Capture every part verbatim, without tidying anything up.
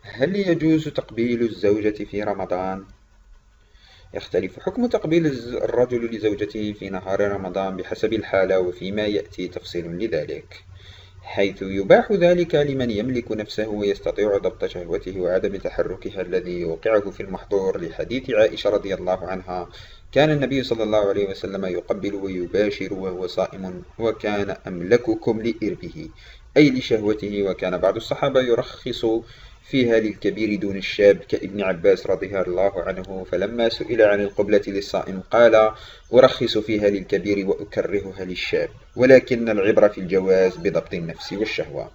هل يجوز تقبيل الزوجة في رمضان؟ يختلف حكم تقبيل الرجل لزوجته في نهار رمضان بحسب الحالة، وفيما يأتي تفصيل لذلك، حيث يباح ذلك لمن يملك نفسه ويستطيع ضبط شهوته وعدم تحركها الذي يوقعه في المحظور، لحديث عائشة رضي الله عنها: كان النبي صلى الله عليه وسلم يقبل ويباشر وهو صائم، وكان أملككم لإربه، أي لشهوته. وكان بعض الصحابة يرخص فيها للكبير دون الشاب كابن عباس رضي الله عنه، فلما سئل عن القبلة للصائم قال: أرخص فيها للكبير وأكرهها للشاب، ولكن العبرة في الجواز بضبط النفس والشهوة.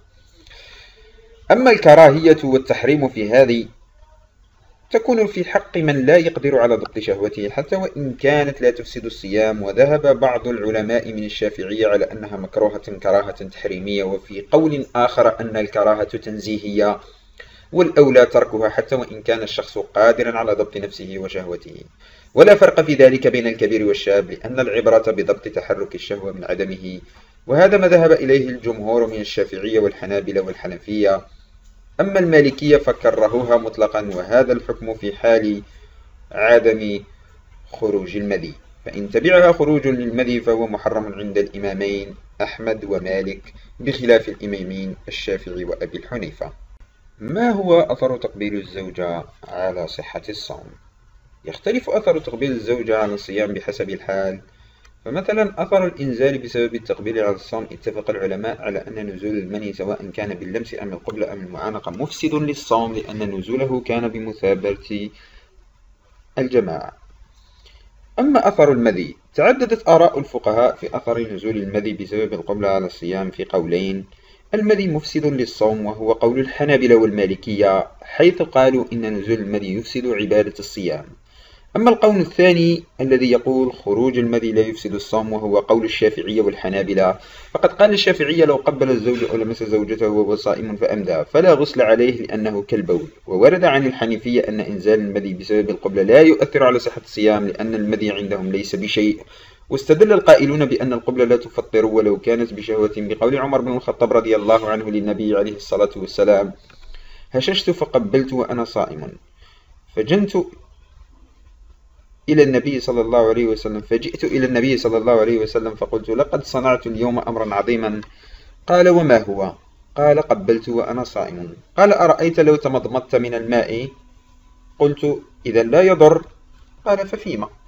أما الكراهية والتحريم في هذه تكون في حق من لا يقدر على ضبط شهوته حتى وإن كانت لا تفسد الصيام، وذهب بعض العلماء من الشافعية على أنها مكروهة كراهة تحريمية، وفي قول آخر أن الكراهة تنزيهية، والأولى تركها حتى وإن كان الشخص قادرا على ضبط نفسه وشهوته. ولا فرق في ذلك بين الكبير والشاب، لأن العبرة بضبط تحرك الشهوة من عدمه، وهذا ما ذهب إليه الجمهور من الشافعية والحنابلة والحنفية. أما المالكية فكرهوها مطلقا، وهذا الحكم في حال عدم خروج المذي، فإن تبعها خروج للمذي فهو محرم عند الإمامين أحمد ومالك، بخلاف الإمامين الشافعي وأبي الحنيفة. ما هو أثر تقبيل الزوجة على صحة الصوم؟ يختلف أثر تقبيل الزوجة على الصيام بحسب الحال. فمثلا أثر الإنزال بسبب التقبيل على الصوم، اتفق العلماء على أن نزول المني سواء كان باللمس أم القبلة أم المعانقة مفسد للصوم، لأن نزوله كان بمثابرة الجماعة. أما أثر المذي، تعددت آراء الفقهاء في أثر نزول المذي بسبب القبلة على الصيام في قولين: المذي مفسد للصوم، وهو قول الحنابلة والمالكية، حيث قالوا إن نزول المذي يفسد عبادة الصيام. أما القول الثاني الذي يقول خروج المذي لا يفسد الصوم، وهو قول الشافعية والحنابلة، فقد قال الشافعية: لو قبل الزوج أو لمس زوجته وهو صائم فأمدى فلا غسل عليه لأنه كالبول. وورد عن الحنفية أن إنزال المذي بسبب القبلة لا يؤثر على صحة الصيام، لأن المذي عندهم ليس بشيء. واستدل القائلون بأن القبلة لا تفطر ولو كانت بشهوة بقول عمر بن الخطاب رضي الله عنه للنبي عليه الصلاة والسلام: هششت فقبلت وأنا صائم، فجنت إلى النبي صلى الله عليه وسلم فجئت إلى النبي صلى الله عليه وسلم فقلت: لقد صنعت اليوم أمرا عظيما. قال: وما هو؟ قال: قبلت وأنا صائم. قال: أرأيت لو تمضمضت من الماء؟ قلت: إذا لا يضر. قال: ففيما؟